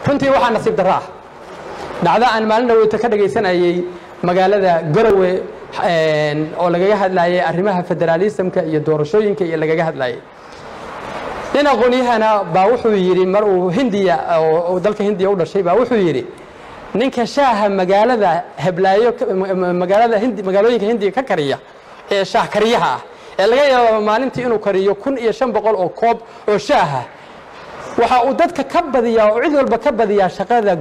runtii waxaa nasiib darro ah dhacdo aan maalin dhaweyta ka dhagaysanayay magaalada Garowe oo lagaga hadlayay arrimaha federaalismka iyo doorashooyinka iyo lagaga hadlayay nin aqoonyahana baa wuxuu yiri mar uu Hindiya oo dalka Hindiya u dhashay baa wuxuu yiri ninka shaaha magaalada heblaayo magaalooyinka Hindiya ka kariya ee shaah kariyaha ee laga yaabo maalintii inuu kariyo 1500 oo koob oo shaaha waxa uu dadka ka badiyaa oo cid walba ka badiyaa shaqada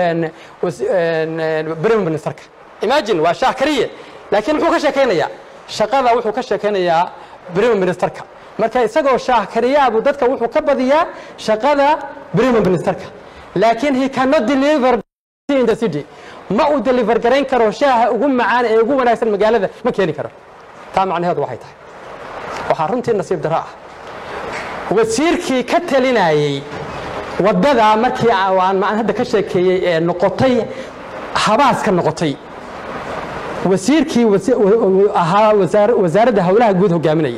Prime Ministerka imagine waa shaah kariye laakiin wuxuu ka sheekaynayaa shaqada wuxuu ka sheekaynayaa Prime Ministerka marka isagoo shaah kariya abu dadka wuxuu ka badiyaa shaqada Prime Ministerka laakiin he cannot deliver in the city ma uu deliver gareyn karo shaaha ugu macaan ee ugu wanaagsan magaalada ma keeni karo taa macnaheedu waxay tahay waxa runtii nasiib darro ah wasiirkii ka talinayay wadada markii aan hadda ka sheekeeyay ee noqotay habaaska noqotay wasiirkii ahaa wasaaradda hawlaha guud hogaaminayay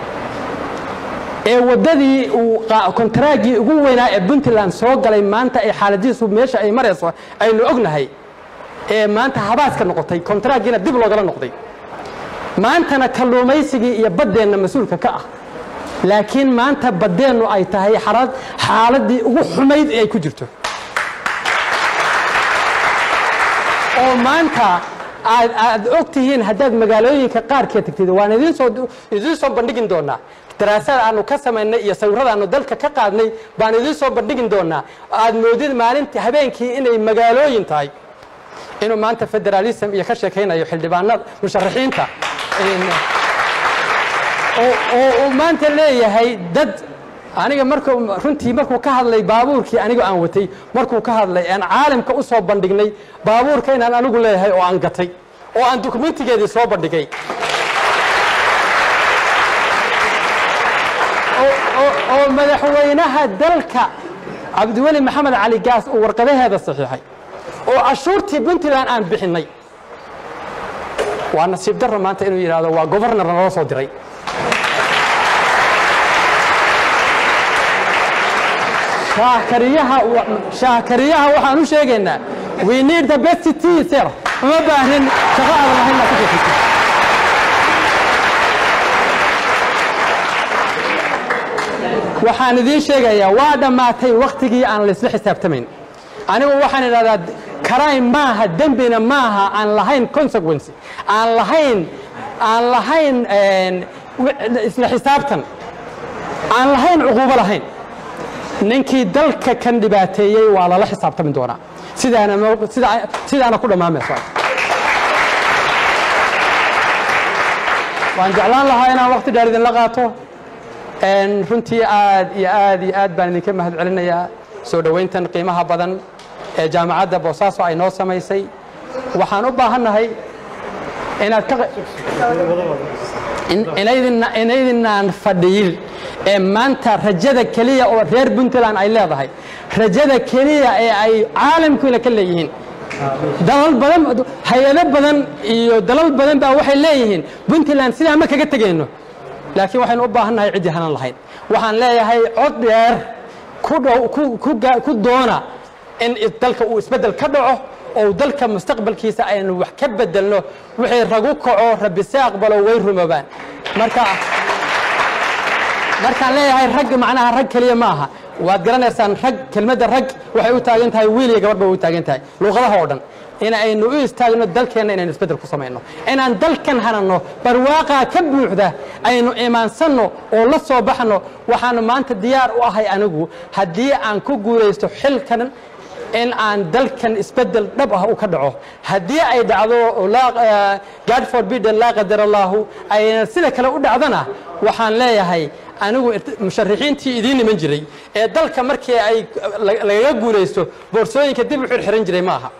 ee wadadii uu kontraagii ugu weynaa ee Puntland soo galay maanta ay xaaladiisu meesha ay marayso aynu ognahay ee maanta habaaska noqotay kontraagiina dib loo gala noqday maantana kalluumaysigii iyo badeena mas'uulka ka ah laakiin maanta badeenu ay tahay xaaladii ugu xumayd ee ay ku jirto oo maanta aad ogtihiin haddaad magaalooyinka qaar ka tagtid waan idin soo bandhigin doonaa daraasad aanu ka sameynay iyo sawirada aanu dalka ka qaadnay baan idin soo bandhigin doonaa aad moodid maalintii habeenkii inay magaalooyin tahay inuu maanta federalism iyo ka sheekaynayo xildhibaanada musharaxiinta oo maanta leeyahay dad aniga runtii markuu ka hadlay baabuurkii aniga aan watay markuu ka hadlay aan caalamka u soo bandhignay baabuurka inaan anigu leeyahay oo aan gatay oo aan dokumentigeedii soo bandhigay oo madaxweynaha dalka Cabdiweli Maxamed Cali Gaas oo warqadaheeda saxiixay oo cashuurtii Puntland aan bixinay waa nasiib darro maanta inuu yiraahdo waa governor noo soo diray shaakariyaha waxaan u sheegaynaa we need the best teacher uma baahin shaqo aan lahayn ma ku jirto waxaan idin sheegayaa waa dhamaatay waqtigii aan la isla xisaabtamayn anigu waxaan idhaahdaa crime maaha dambina maaha aan lahayn consequence aan lahayn isla xisaabtan aan lahayn cuquubo lahayn ninkii dalka kan dhibaateeyay waa lala xisaabtami doonaa sidaana ku dhamaamayso waan jeclaan lahaa inaan waqti dheer idinla qaato runtii aad baan idinka mahad celinayaa soo dhaweyntan qiimaha badan ee jaamacadda Boosaaso ay noo samaysay waxaan u baahannahay inaad inaydinaan fadhiyin ee maanta rajada kaliya oo reer Puntland ay leedahay rajada kaliya ee ay caalamkuna ka leeyihiin dalal badan hay'ado badan iyo dalal badan baa waxay leeyihiin Puntland sida ma kaga tagayno laakiin waxaan u baahannahay cid hanan lahayn waxaan leeyahay cod dheer ku doona in dalka uu isbedel ka dhaco oo dalka mustaqbalkiisa aynu wax ka bedelno wixii ragu kaco rabbi saaqbalo way rumoobaan markaan leeyahay rag macnaha rag kaliya maaha waad garanaysaan rag kelmadda rag waxay u taagan tahay wiil iyo gabadh bay u taagan tahay luqadaha oo dhan in aynu u istaagno dalkeena inaan isbedel ku sameeyno inaan dalkan hanano barwaaqa ka buuxda aynu iimaansanno oo la soo baxno waxaan maanta diyaar u ahay anigu haddii aan ku guuleysto xilkan in aan dalkan isbedel dhab ah u ka dhaco haddii ay dhacdo God forbid la qadar Allah ay sida kale u dhacdana waxaan leeyahay anigu musharaxiintii idin iman jiray ee dalka markii ay laga guuleysto boorsooyinka dib u xirxiran jiray maaha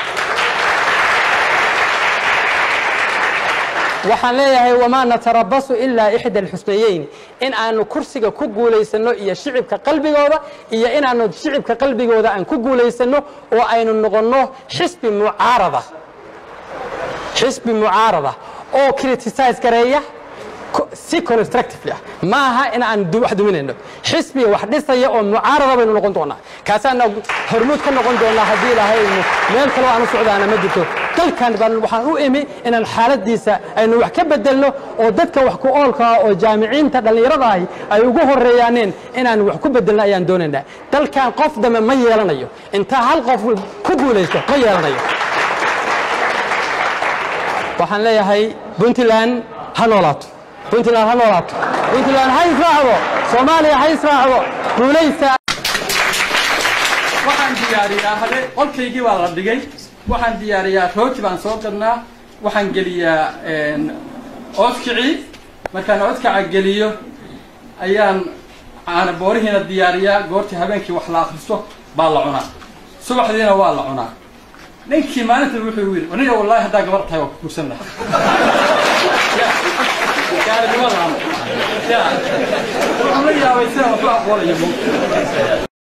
waxaan leeyahay wama natarabasu illa ihda alhusnayn in aanu kursiga ku guuleysano iyo shicibka qalbigooda iyo in aanu shicibka qalbigooda aan ku guuleysano oo aynu noqono xisbi mucaarada oo criticize gareeya si constructively maaha in aan wax duminayno xisbiga wax dhisaya oo mucaarada baynu noqon doonaa kaasaan hormuud ka noqon doonaa haddii ilaahay meel kale aan u socdaana ma jirto dalkan baan waxaan u imi inaan xaaladiisa aynu wax ka bedelno oo dadka wax ku oolka oo jaamiciinta dhalinyarada ay ugu horeeyaaneen inaan wax ku bedelno ayaan doonaynaa dalkan qof dama ma yeelanayo inta hal qof ku guulaysto ma yeelanayo waxaan leeyahay Puntland ha noolaato Puntland ha noolaato Puntland ha israacdo Soomaaliya ha israacdo guulaysta waxaan diyaariyaa hade qolkaygii waa la dhigay waxaan diyaariyaa rooti baan soo gadnaa waxaan geliyaa oodkici markaan oodkaca geliyo ayaan aan boorihiina diyaariyaa goortii habeenkii wax la akhristo baa la cunaa subaxdiina waa la cunaa ninkii maalinta wuxuu yiri aniga wallahi hadaa gabar tahay oo ku kursanna ya